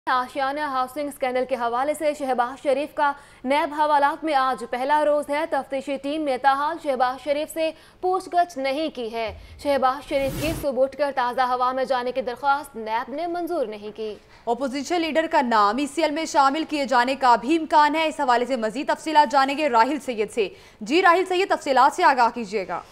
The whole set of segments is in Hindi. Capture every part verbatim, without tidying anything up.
आशियाना हाउसिंग स्कैंडल के हवाले से शहबाज शरीफ का नैब हवालात में आज पहला रोज है। तफ्तीशी टीम ने ताहाल शहबाज शरीफ से पूछगछ नहीं की है। शहबाज शरीफ की सुबह उठकर ताज़ा हवा में जाने की दरख्वास्त नैब ने मंजूर नहीं की। अपोजिशन लीडर का नाम ईसीएल में शामिल किए जाने का भी इम्कान है। इस हवाले से मजीद तफसीलात जानेंगे राहिल सैयद से। जी राहिल सैयद, तफसीलात से आगाह कीजिएगा।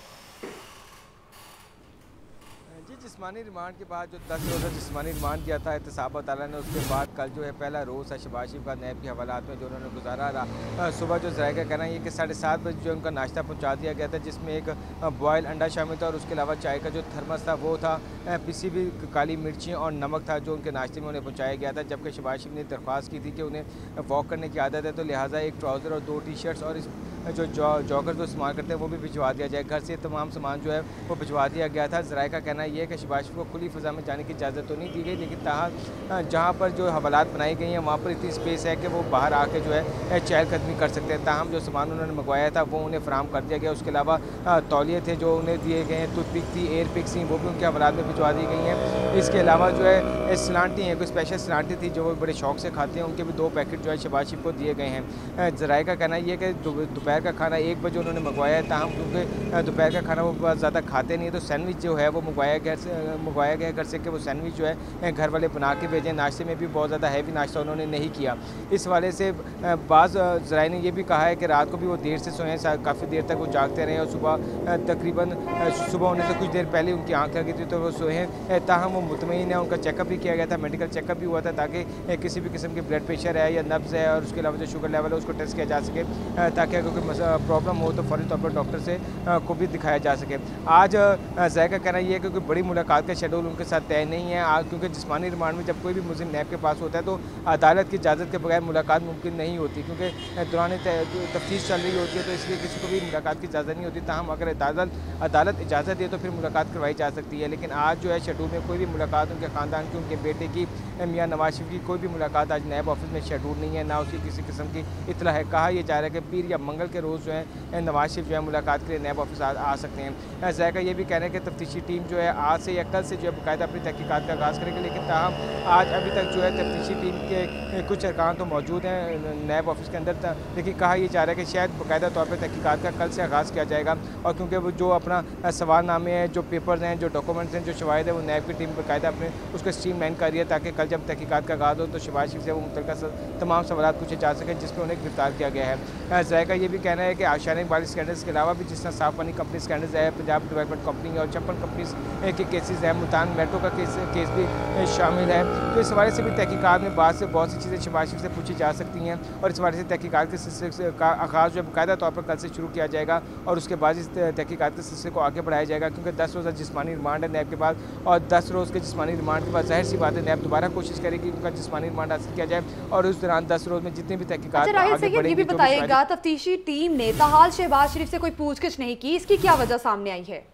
जिस्मानी रिमांड के बाद जो दस रोज़ा जिस्मानी रिमांड किया था एहतसाब ताला ने, उसके बाद कल जो है पहला रोज़ है शहबाज शरीफ का नैब की हवालात में जो उन्होंने गुजारा रहा। सुबह जो ज़राए का कहना है कि साढ़े सात बजे जो उनका नाश्ता पहुंचा दिया गया था, जिसमें एक बॉयल अंडा शामिल था और उसके अलावा चाय का जो थर्मस था वो था, पिसी हुई काली मिर्ची और नमक था जो उनके नाश्ते में उन्हें पहुँचाया गया था। जबकि शहबाज शरीफ ने दरख्वास्त की थी कि उन्हें वॉक करने की आदत है, तो लिहाजा एक ट्राउज़र और दो टी शर्ट्स और इस जो जॉगर जो इस्तेमाल करते हैं वो भी भिजवा दिया जाए। घर से तमाम सामान जो है वो भिजवा दिया गया था। ज़राए का कहना यह है कि शहबाज शरीफ को खुली फ़ज़ा में जाने की इजाज़त तो नहीं दी गई, लेकिन ताहा जहाँ पर जो हवालात बनाई गई हैं वहाँ पर इतनी स्पेस है कि वो बाहर आके जो है चहलकदमी कर सकते हैं। ताहम जो सामान उन्होंने मंगवाया था वो उन्हें फ़राहम कर दिया गया। उसके अलावा तौलिए थे जो उन्हें दिए गए हैं, टूथपिक थी, एयर पिक्स थी, वो भी उनके हवालात में भिजवा दी गई हैं। इसके अलावा जो है सलांटी हैं, कोई स्पेशल सलांटी थी जो वो बड़े शौक से खाते हैं, उनके भी दो पैकेट जो है शहबाज शरीफ को दिए गए हैं। ज़राए का कहना यह है कि दोपहर का खाना एक बजे उन्होंने मंगवाया है। ताहम क्योंकि दोपहर का खाना वो बहुत ज़्यादा खाते नहीं है, तो सैंडविच जो है वो मंगवाया घर से मंगवाया गया घर से कि वो सैंडविच जो है घर वाले बना के भेजें। नाश्ते में भी बहुत ज़्यादा हैवी नाश्ता उन्होंने नहीं किया। इस वाले से बाज़ ज़राए ने यह भी कहा है कि रात को भी वो देर से सोए, काफ़ी देर तक वो जागते रहे और सुबह तकरीबन सुबह होने से कुछ देर पहले उनकी आँख लगी थी तो वो सोए हैं। ताहम वो मुतमईन है, उनका चेकअप भी किया गया था, मेडिकल चेकअप भी हुआ था ताकि किसी भी किस्म की ब्लड प्रेशर है या नब्ज़ है और उसके अलावा जो शुगर लेवल है उसको टेस्ट किया जा सके, ताकि अगर कोई प्रॉब्लम हो तो फ़ौरी तौर पर डॉक्टर से को भी दिखाया जा सके। आज ज़राए का कहना यह है कि कोई बड़ी मुलाकात का शेड्यूल उनके साथ तय नहीं है आज, क्योंकि जिस्मानी रिमांड में जब कोई भी मुज़िम नैब के पास होता है तो अदालत की इजाज़त के बगैर मुलाकात मुमकिन नहीं होती, क्योंकि दौरान तफ्तीश चल रही होती है, तो इसलिए किसी को भी मुलाकात की इजाज़त नहीं होती। ताहम अगर अदालत अदालत इजाज़त दे तो फिर मुलाकात करवाई जा सकती है। लेकिन आज जो है शेड्यूल में कोई भी मुलाकात उनके ख़ानदान की, उनके बेटे की, मियाँ नवाज शरीफ की कोई भी मुलाकात आज नैब ऑफिस में शेड्यूल नहीं है, ना उसकी किसी किस्म की इतला है। कहा यह जा रहा है कि पीर या मंगल के रोज़ जो है नवाज शरीफ जो है मुलाकात के लिए नैब ऑफिस आ, आ सकते हैं। ज़राए का ये भी कहना है कि तफ्तीशी टीम जो है आज से या कल से जो है बाकायदा अपनी तहकीकात का आगाज़ करेगी, लेकिन ताहम आज अभी तक जो है तफ्तीशी टीम के कुछ अरकान तो मौजूद हैं नैब ऑफिस के अंदर, लेकिन कहा यह जा रहा है कि शायद बाकायदा तौर पर तहकीकात का कल से आगाज़ किया जाएगा। और क्योंकि वो जो अपना सवालनामे हैं, जो पेपर्स हैं, जो डॉक्यूमेंट्स हैं, जो शवाहिद है, वो नैब की टीम बाकायदा अपने उसको स्ट्रीम लाइन कर रही है ताकि कल जब तहकीकात का आगाज़ हो तो शहबाज शरीफ से वो मुतल्लिक़ा तमाम सवाल पूछे जा सकें जिस पर उन्हें गिरफ्तार किया गया है। ज़राए का ये भी कहना है कि आशियाना इकबाल स्कैंडल्स के अलावा भी जिस तरह साफ पानी कंपनी स्कैंडल्स है, पंजाब डेवलपमेंट कंपनी और छप्पन कंपनीज के केसेस हैं, मुल्तान मेट्रो का केस केस भी शामिल है, तो इस हवाले से भी तहकीकात में बाद से बहुत सी चीज़ें शहबाज शरीफ से पूछी जा सकती हैं और इस हवाले से तहकीकात के सिलसिले का आगाज़ जो है बाकायदा तौर पर कल से शुरू किया जाएगा और उसके बाद इस तहकीकात के सिलसिले को आगे बढ़ाया जाएगा, क्योंकि दस रोज़ा जिस्मानी रिमांड है नैब के बाद और दस रोज़ के जिस्मानी रिमांड के बाद ज़ाहिर सी बात है नैब दोबारा कोशिश करेगी उनका जिस्मानी रिमांड हासिल किया जाए और उस दौरान दस रोज़ में जितनी भी तहकीकात आगे बढ़ेंगी। बताइएगा, तफ्तीशी टीम ने ताहाल शहबाज शरीफ से कोई पूछगिछ नहीं की, इसकी क्या वजह सामने आई है?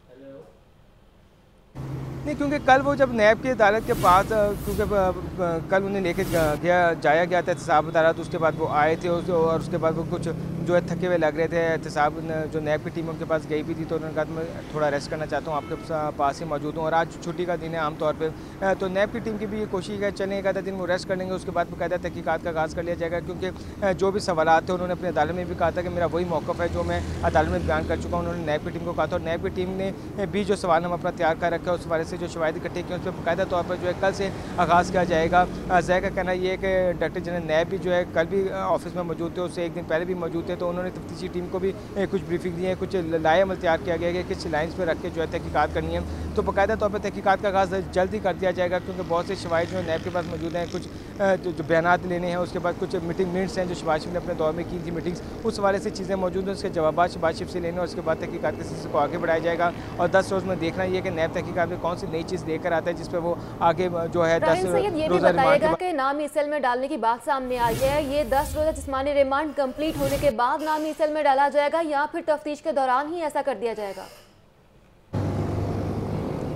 नहीं, क्योंकि कल वो जब नैब की अदालत के पास क्योंकि कल उन्हें लेके गया जाया गया था एहतसाब अदालत, उसके बाद वो आए थे और उसके बाद वो कुछ जो है थके हुए लग रहे थे। एहतसाब जो नैब की टीम उनके पास गई भी थी तो उन्होंने कहा मैं थोड़ा रेस्ट करना चाहता हूँ, आपके पास ही मौजूद हूँ और आज छुट्टी का दिन है आमतौर पर, तो नैब की टीम की भी ये कोशिश है चलें एक आधा दिन वो रेस्ट कर लेंगे, उसके बाद बाकायदा तहकीकात का आगाज़ कर लिया जाएगा, क्योंकि जो भी सवाल थे उन्होंने अपनी अदालत में भी कहा था कि मेरा वही मौक़िफ़ है जो मैं अदालत में बयान कर चुका हूँ। उन्होंने नैब की टीम को कहा था और नैब की टीम ने भी जो सवाल हम अपना तैयार कर रखा है उस हवाले से जो शवाहिद इकट्ठे किए उस पर बाकायदा तौर पर जो है कल से आगाज़ किया जाएगा। ज़राए का कहना यह है कि डायरेक्टर जनरल नैब भी जो है कल भी ऑफिस में मौजूद थे, उससे एक दिन पहले भी मौजूद थे, तो उन्होंने तफ्तीशी टीम को भी कुछ ब्रीफिंग दी है, कुछ लाए अमल तैयार किया गया है कि किस लाइन्स पर रख के जो है तहकीकात करनी है, तो बाकायदा तौर पर तहकीकात का आगाज़ जल्द ही कर दिया जाएगा, क्योंकि बहुत से शवाहिद जो है नैब के पास मौजूद हैं, कुछ जो बयानात लेने हैं, उसके बाद कुछ मीटिंग मिनट्स हैं जो शहबाज शरीफ ने अपने दौर में की थी मीटिंग्स, उस हवाले से चीज़ें मौजूद हैं, उसके जवाब शहबाज शरीफ से लेने और उसके बाद तहकीकात के सिलसिले को आगे बढ़ाया जाएगा और दस रोज़ में देखना ये कि नैब तहकीकात में कौन सी नई चीज़ लेकर आता है जिस पर वो आगे जो है दस रोज़ा बताइएगा कि नाम ईसीएल में डालने की बात सामने आई है, ये दस रोज़ा जिस्मानी रिमांड कंप्लीट होने के बाद नाम ईसीएल में डाला जाएगा या फिर तफ्तीश के दौरान ही ऐसा कर दिया जाएगा?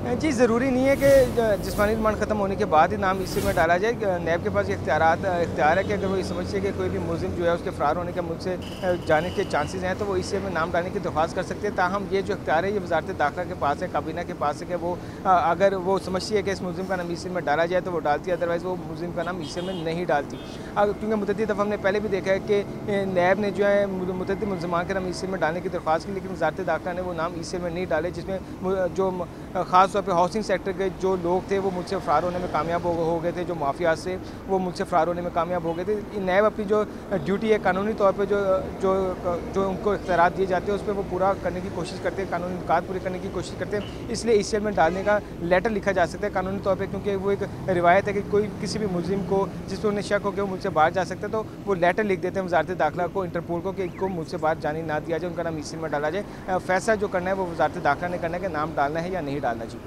जी, ज़रूरी नहीं है कि जिस्मानी रिमांड ख़त्म होने के बाद ही नाम इसी में डाला जाए। नैब के पास ये इख्तियारात इख्तियार है कि अगर वो ये समझे कि कोई भी मुलज़िम जो है उसके फ़रार होने के मुल्क से जाने के चांसेस हैं तो वो इसी में नाम डालने की दरख्वास्त कर सकते हैं। ताहम ये जो इख्तियार है ये वज़ारत दाखिला के पास है, काबीना के पास है कि वो अगर वो समझती है कि इस मुलज़िम का नाम इसी में डाला जाए तो वो डालती है, अदरवाइज़ वो मुलज़िम का नाम इसी में नहीं डालती। क्योंकि मुतअद्दिद दफ़ा हमने पहले भी देखा है कि नैब ने जो है मुतअद्दिद मुलज़िमान के नाम इसी में डालने की दरख्वास्त की, लेकिन वज़ारत दाखिला ने वो नाम इसी में नहीं डाले, जिसमें जो ख़ास तौर पे हाउसिंग सेक्टर के जो लोग थे वो मुझसे फ़रार होने में कामयाब हो गए थे, जो माफिया से वो मुझसे फ़रार होने में कामयाब हो गए थे। नैब अपनी जो ड्यूटी है कानूनी तौर पे जो जो जो उनको इख्तियारात दिए जाते हैं उस पर वो पूरा करने की कोशिश करते हैं, कानूनी निकात पूरे करने की कोशिश करते हैं। इसलिए इस जेल में डालने का लेटर लिखा जा सकता है कानूनी तौर पर, क्योंकि वो एक रिवायत है कि कोई किसी भी मुलजिम को जिस पर उन्हें शक हो कि वो मुझसे बाहर जा सकता है तो वो लेटर लिख देते हैं वज़ारत दाखिला को, इंटरपोल को, कि इनको मुझसे बाहर जाने ना दिया जाए, उनका नाम इसी में डाला जाए। फैसला जो करना है वो वज़ारत दाखिला ने करना है कि नाम डालना है या नहीं डालना। जी।